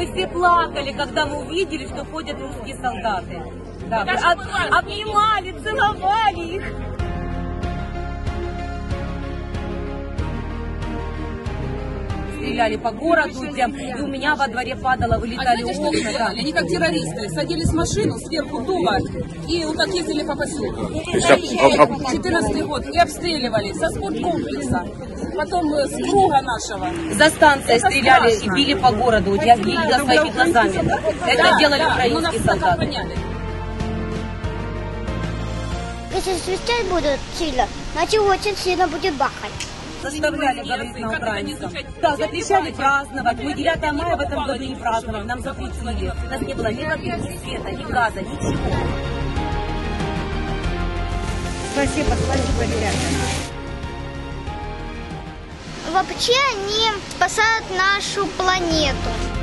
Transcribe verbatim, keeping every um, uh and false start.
Мы все плакали, когда мы увидели, что ходят русские солдаты. Да, об, обнимали, целовали их. Стреляли по городу, прям, и у меня во дворе падало, вылетали а знаете, окна. Что да. Они как террористы, садились в машину, сверху дуло, и вот так ездили по поселку. четырнадцатый год, и обстреливали со спорткомплекса, потом с круга нашего. За станцией Это стреляли страшно. И били по городу, вот я видела своими глазами. Это да, делали да, украинские солдаты. Если свистеть будут сильно, значит очень сильно будет бахать. Заставляли говорить на украинском. Да, запрещали праздновать. Мы девятое мая в этом году не праздновали, нам запретили. У нас не было ни воды, ни света, ни газа, ничего. Спасибо, спасибо, ребята. Вообще они спасают нашу планету.